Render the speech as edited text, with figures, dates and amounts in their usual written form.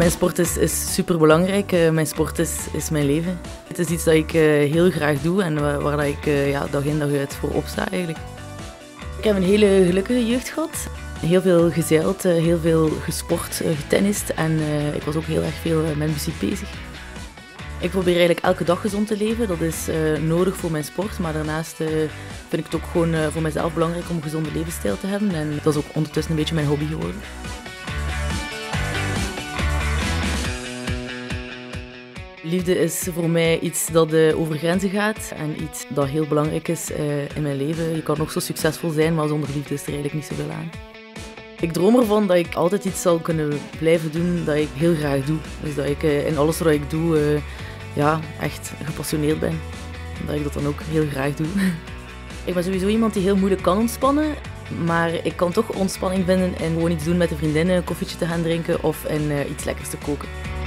Mijn sport is superbelangrijk. Mijn sport is mijn leven. Het is iets dat ik heel graag doe en waar ik dag in dag uit voor opsta eigenlijk. Ik heb een hele gelukkige jeugd gehad. Heel veel gezeild, heel veel gesport, getennist en ik was ook heel erg veel met muziek bezig. Ik probeer eigenlijk elke dag gezond te leven. Dat is nodig voor mijn sport, maar daarnaast vind ik het ook gewoon voor mezelf belangrijk om een gezonde levensstijl te hebben. En dat is ook ondertussen een beetje mijn hobby geworden. Liefde is voor mij iets dat over grenzen gaat en iets dat heel belangrijk is in mijn leven. Je kan nog zo succesvol zijn, maar zonder liefde is er eigenlijk niet zoveel aan. Ik droom ervan dat ik altijd iets zal kunnen blijven doen dat ik heel graag doe. Dus dat ik in alles wat ik doe echt gepassioneerd ben. En dat ik dat dan ook heel graag doe. Ik ben sowieso iemand die heel moeilijk kan ontspannen. Maar ik kan toch ontspanning vinden in gewoon iets doen met de vriendinnen, een koffietje te gaan drinken of in iets lekkers te koken.